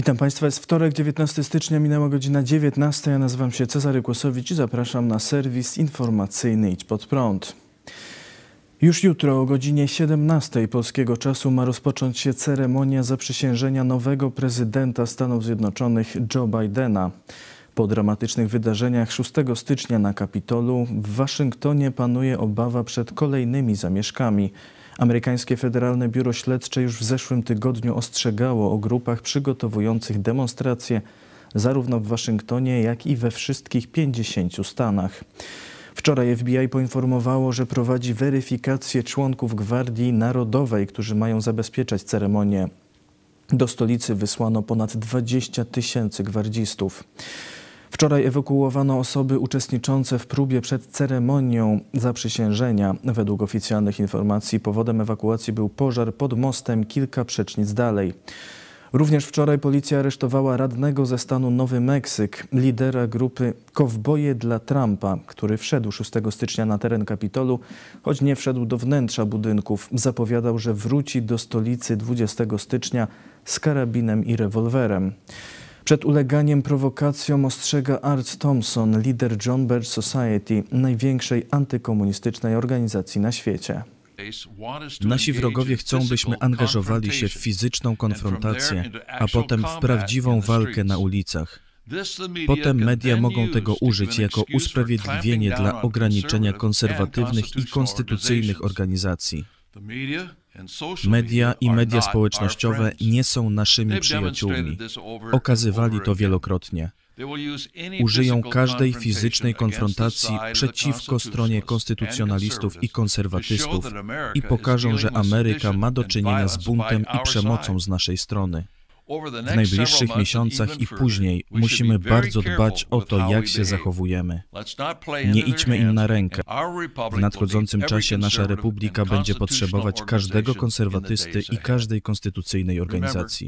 Witam Państwa, jest wtorek, 19 stycznia, minęła godzina 19. Ja nazywam się Cezary Kłosowicz i zapraszam na serwis informacyjny Idź Pod Prąd. Już jutro o godzinie 17 polskiego czasu ma rozpocząć się ceremonia zaprzysiężenia nowego prezydenta Stanów Zjednoczonych Joe Bidena. Po dramatycznych wydarzeniach 6 stycznia na Kapitolu w Waszyngtonie panuje obawa przed kolejnymi zamieszkami. Amerykańskie Federalne Biuro Śledcze już w zeszłym tygodniu ostrzegało o grupach przygotowujących demonstracje zarówno w Waszyngtonie, jak i we wszystkich 50 stanach. Wczoraj FBI poinformowało, że prowadzi weryfikację członków Gwardii Narodowej, którzy mają zabezpieczać ceremonię. Do stolicy wysłano ponad 20 000 gwardzistów. Wczoraj ewakuowano osoby uczestniczące w próbie przed ceremonią zaprzysiężenia. Według oficjalnych informacji powodem ewakuacji był pożar pod mostem kilka przecznic dalej. Również wczoraj policja aresztowała radnego ze stanu Nowy Meksyk, lidera grupy Kowboje dla Trumpa, który wszedł 6 stycznia na teren Kapitolu, choć nie wszedł do wnętrza budynków. Zapowiadał, że wróci do stolicy 20 stycznia z karabinem i rewolwerem. Przed uleganiem prowokacjom ostrzega Art Thompson, lider John Birch Society, największej antykomunistycznej organizacji na świecie. Nasi wrogowie chcą, byśmy angażowali się w fizyczną konfrontację, a potem w prawdziwą walkę na ulicach. Potem media mogą tego użyć jako usprawiedliwienie dla ograniczenia konserwatywnych i konstytucyjnych organizacji. Media i media społecznościowe nie są naszymi przyjaciółmi. Okazywali to wielokrotnie. Użyją każdej fizycznej konfrontacji przeciwko stronie konstytucjonalistów i konserwatystów i pokażą, że Ameryka ma do czynienia z buntem i przemocą z naszej strony. W najbliższych miesiącach i później musimy bardzo dbać o to, jak się zachowujemy. Nie idźmy im na rękę. W nadchodzącym czasie nasza republika będzie potrzebować każdego konserwatysty i każdej konstytucyjnej organizacji.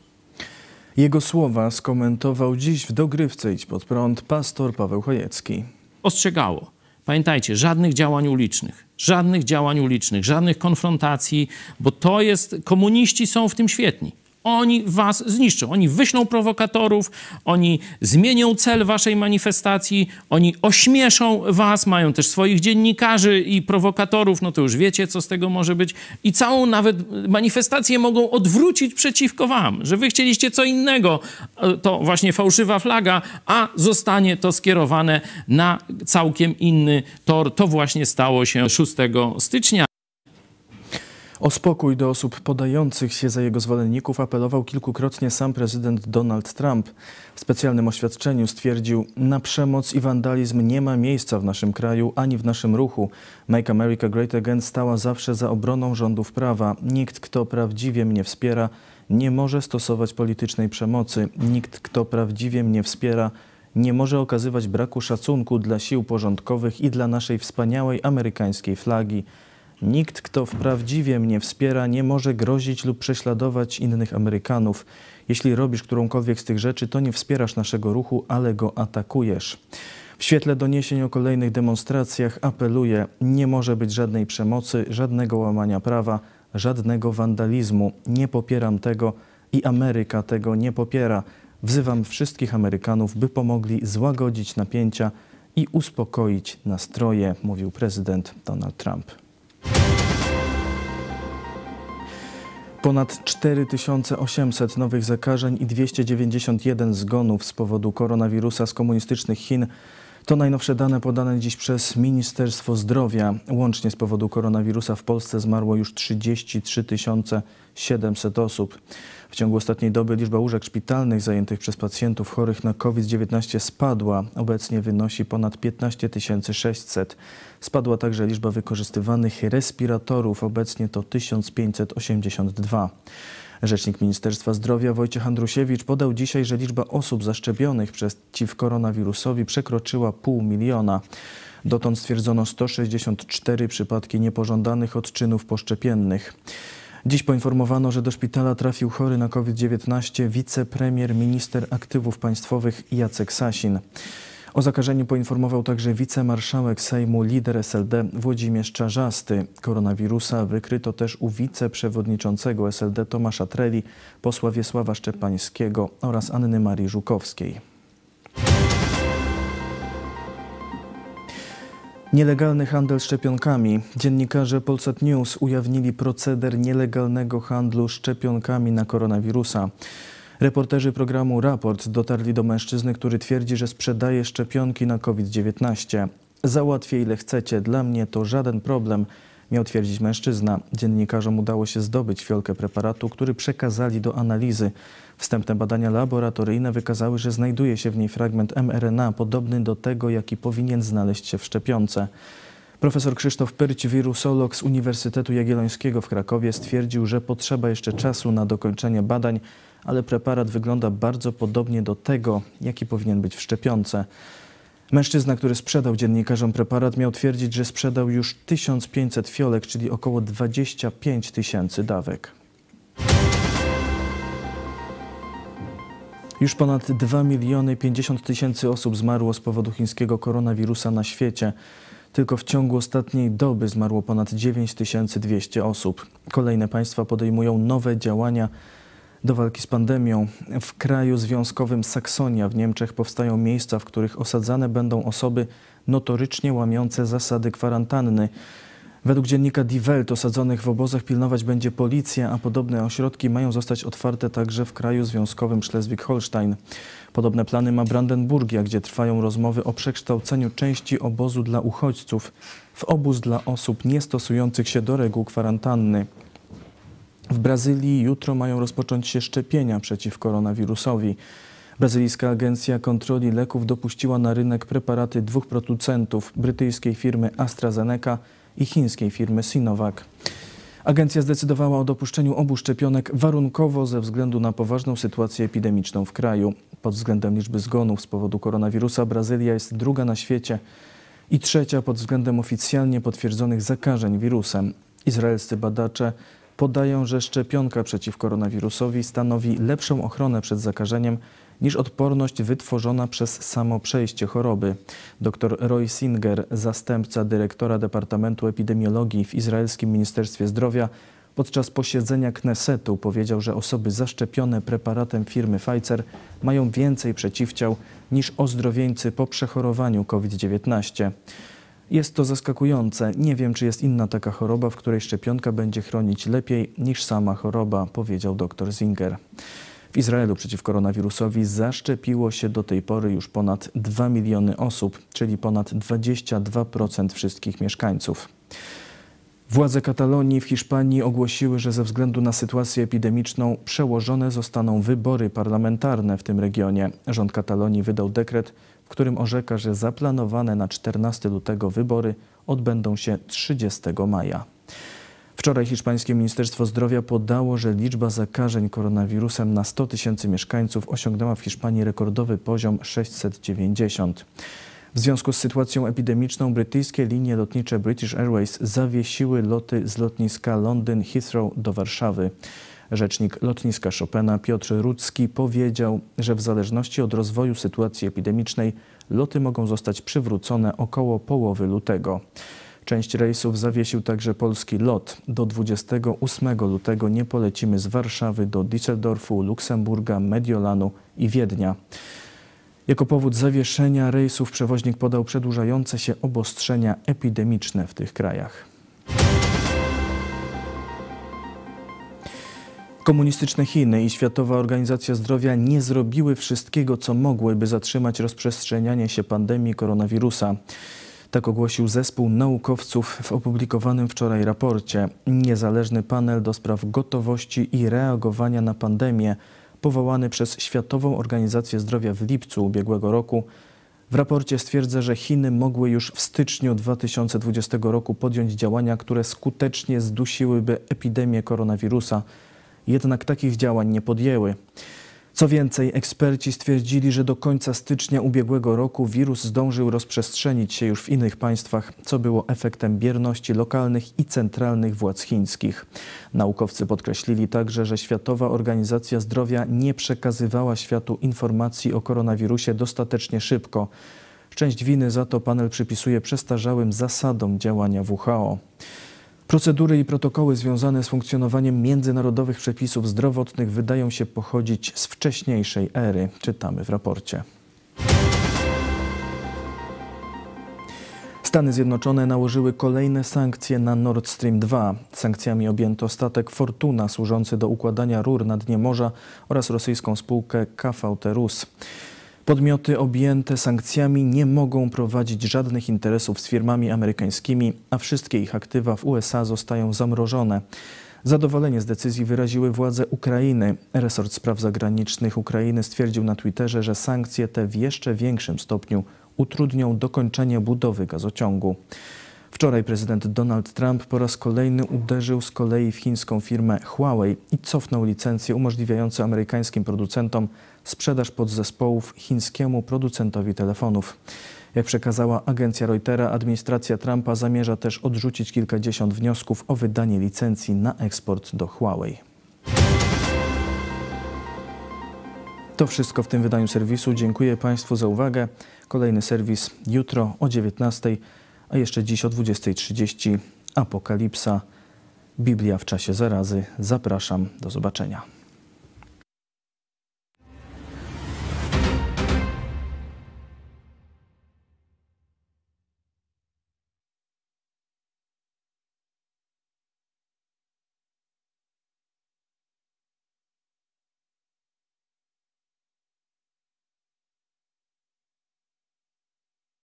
Jego słowa skomentował dziś w dogrywce Idź Pod Prąd pastor Paweł Chojecki. Ostrzegało. Pamiętajcie, żadnych działań ulicznych, żadnych konfrontacji, bo to jest, komuniści są w tym świetni. Oni was zniszczą, oni wyślą prowokatorów, oni zmienią cel waszej manifestacji, oni ośmieszą was, mają też swoich dziennikarzy i prowokatorów, no to już wiecie, co z tego może być. I całą nawet manifestację mogą odwrócić przeciwko wam, że wy chcieliście co innego, to właśnie fałszywa flaga, a zostanie to skierowane na całkiem inny tor. To właśnie stało się 6 stycznia. O spokój do osób podających się za jego zwolenników apelował kilkukrotnie sam prezydent Donald Trump. W specjalnym oświadczeniu stwierdził: na przemoc i wandalizm nie ma miejsca w naszym kraju ani w naszym ruchu. Make America Great Again stała zawsze za obroną rządów prawa. Nikt, kto prawdziwie mnie wspiera, nie może stosować politycznej przemocy. Nikt, kto prawdziwie mnie wspiera, nie może okazywać braku szacunku dla sił porządkowych i dla naszej wspaniałej amerykańskiej flagi. Nikt, kto prawdziwie mnie wspiera, nie może grozić lub prześladować innych Amerykanów. Jeśli robisz którąkolwiek z tych rzeczy, to nie wspierasz naszego ruchu, ale go atakujesz. W świetle doniesień o kolejnych demonstracjach apeluję: nie może być żadnej przemocy, żadnego łamania prawa, żadnego wandalizmu. Nie popieram tego i Ameryka tego nie popiera. Wzywam wszystkich Amerykanów, by pomogli złagodzić napięcia i uspokoić nastroje, mówił prezydent Donald Trump. Ponad 4800 nowych zakażeń i 291 zgonów z powodu koronawirusa z komunistycznych Chin to najnowsze dane podane dziś przez Ministerstwo Zdrowia. Łącznie z powodu koronawirusa w Polsce zmarło już 33 700 osób. W ciągu ostatniej doby liczba łóżek szpitalnych zajętych przez pacjentów chorych na COVID-19 spadła. Obecnie wynosi ponad 15 600. Spadła także liczba wykorzystywanych respiratorów. Obecnie to 1582. Rzecznik Ministerstwa Zdrowia Wojciech Andrusiewicz podał dzisiaj, że liczba osób zaszczepionych przeciw koronawirusowi przekroczyła 500 000. Dotąd stwierdzono 164 przypadki niepożądanych odczynów poszczepiennych. Dziś poinformowano, że do szpitala trafił chory na COVID-19 wicepremier, minister aktywów państwowych Jacek Sasin. O zakażeniu poinformował także wicemarszałek Sejmu, lider SLD Włodzimierz Czarzasty. Koronawirusa wykryto też u wiceprzewodniczącego SLD Tomasza Treli, posła Wiesława Szczepańskiego oraz Anny Marii Żukowskiej. Nielegalny handel szczepionkami. Dziennikarze Polsat News ujawnili proceder nielegalnego handlu szczepionkami na koronawirusa. Reporterzy programu Raport dotarli do mężczyzny, który twierdzi, że sprzedaje szczepionki na COVID-19. Załatwię ile chcecie, dla mnie to żaden problem, miał twierdzić mężczyzna. Dziennikarzom udało się zdobyć fiolkę preparatu, który przekazali do analizy. Wstępne badania laboratoryjne wykazały, że znajduje się w niej fragment mRNA podobny do tego, jaki powinien znaleźć się w szczepionce. Profesor Krzysztof Pyrć, wirusolog z Uniwersytetu Jagiellońskiego w Krakowie, stwierdził, że potrzeba jeszcze czasu na dokończenie badań, ale preparat wygląda bardzo podobnie do tego, jaki powinien być w szczepionce. Mężczyzna, który sprzedał dziennikarzom preparat, miał twierdzić, że sprzedał już 1500 fiolek, czyli około 25 000 dawek. Już ponad 2 50 000 osób zmarło z powodu chińskiego koronawirusa na świecie. Tylko w ciągu ostatniej doby zmarło ponad 9200 osób. Kolejne państwa podejmują nowe działania do walki z pandemią. W kraju związkowym Saksonia w Niemczech powstają miejsca, w których osadzane będą osoby notorycznie łamiące zasady kwarantanny. Według dziennika Die Welt osadzonych w obozach pilnować będzie policja, a podobne ośrodki mają zostać otwarte także w kraju związkowym Schleswig-Holstein. Podobne plany ma Brandenburgia, gdzie trwają rozmowy o przekształceniu części obozu dla uchodźców w obóz dla osób niestosujących się do reguł kwarantanny. W Brazylii jutro mają rozpocząć się szczepienia przeciw koronawirusowi. Brazylijska Agencja Kontroli Leków dopuściła na rynek preparaty dwóch producentów, brytyjskiej firmy AstraZeneca i chińskiej firmy Sinovac. Agencja zdecydowała o dopuszczeniu obu szczepionek warunkowo ze względu na poważną sytuację epidemiczną w kraju. Pod względem liczby zgonów z powodu koronawirusa Brazylia jest druga na świecie i trzecia pod względem oficjalnie potwierdzonych zakażeń wirusem. Izraelscy badacze podają, że szczepionka przeciw koronawirusowi stanowi lepszą ochronę przed zakażeniem niż odporność wytworzona przez samo przejście choroby. Dr Roy Singer, zastępca dyrektora Departamentu Epidemiologii w Izraelskim Ministerstwie Zdrowia, podczas posiedzenia Knesetu powiedział, że osoby zaszczepione preparatem firmy Pfizer mają więcej przeciwciał niż ozdrowieńcy po przechorowaniu COVID-19. Jest to zaskakujące. Nie wiem, czy jest inna taka choroba, w której szczepionka będzie chronić lepiej niż sama choroba, powiedział dr Singer. W Izraelu przeciw koronawirusowi zaszczepiło się do tej pory już ponad 2 miliony osób, czyli ponad 22% wszystkich mieszkańców. Władze Katalonii w Hiszpanii ogłosiły, że ze względu na sytuację epidemiczną przełożone zostaną wybory parlamentarne w tym regionie. Rząd Katalonii wydał dekret, w którym orzeka, że zaplanowane na 14 lutego wybory odbędą się 30 maja. Wczoraj hiszpańskie Ministerstwo Zdrowia podało, że liczba zakażeń koronawirusem na 100 000 mieszkańców osiągnęła w Hiszpanii rekordowy poziom 690. W związku z sytuacją epidemiczną brytyjskie linie lotnicze British Airways zawiesiły loty z lotniska Londyn Heathrow do Warszawy. Rzecznik lotniska Chopina Piotr Rudzki powiedział, że w zależności od rozwoju sytuacji epidemicznej loty mogą zostać przywrócone około połowy lutego. Część rejsów zawiesił także polski LOT. Do 28 lutego nie polecimy z Warszawy do Düsseldorfu, Luksemburga, Mediolanu i Wiednia. Jako powód zawieszenia rejsów przewoźnik podał przedłużające się obostrzenia epidemiczne w tych krajach. Komunistyczne Chiny i Światowa Organizacja Zdrowia nie zrobiły wszystkiego, co mogły, by zatrzymać rozprzestrzenianie się pandemii koronawirusa. Tak ogłosił zespół naukowców w opublikowanym wczoraj raporcie. Niezależny panel do spraw gotowości i reagowania na pandemię, powołany przez Światową Organizację Zdrowia w lipcu ubiegłego roku, w raporcie stwierdza, że Chiny mogły już w styczniu 2020 roku podjąć działania, które skutecznie zdusiłyby epidemię koronawirusa. Jednak takich działań nie podjęły. Co więcej, eksperci stwierdzili, że do końca stycznia ubiegłego roku wirus zdążył rozprzestrzenić się już w innych państwach, co było efektem bierności lokalnych i centralnych władz chińskich. Naukowcy podkreślili także, że Światowa Organizacja Zdrowia nie przekazywała światu informacji o koronawirusie dostatecznie szybko. Część winy za to panel przypisuje przestarzałym zasadom działania WHO. Procedury i protokoły związane z funkcjonowaniem międzynarodowych przepisów zdrowotnych wydają się pochodzić z wcześniejszej ery, czytamy w raporcie. Stany Zjednoczone nałożyły kolejne sankcje na Nord Stream 2. Sankcjami objęto statek Fortuna służący do układania rur na dnie morza oraz rosyjską spółkę KVT Rus. Podmioty objęte sankcjami nie mogą prowadzić żadnych interesów z firmami amerykańskimi, a wszystkie ich aktywa w USA zostają zamrożone. Zadowolenie z decyzji wyraziły władze Ukrainy. Resort Spraw Zagranicznych Ukrainy stwierdził na Twitterze, że sankcje te w jeszcze większym stopniu utrudnią dokończenie budowy gazociągu. Wczoraj prezydent Donald Trump po raz kolejny uderzył z kolei w chińską firmę Huawei i cofnął licencje umożliwiające amerykańskim producentom sprzedaż podzespołów chińskiemu producentowi telefonów. Jak przekazała agencja Reutera, administracja Trumpa zamierza też odrzucić kilkadziesiąt wniosków o wydanie licencji na eksport do Huawei. To wszystko w tym wydaniu serwisu. Dziękuję Państwu za uwagę. Kolejny serwis jutro o 19:00, a jeszcze dziś o 20:30. Apokalipsa, Biblia w czasie zarazy. Zapraszam, do zobaczenia.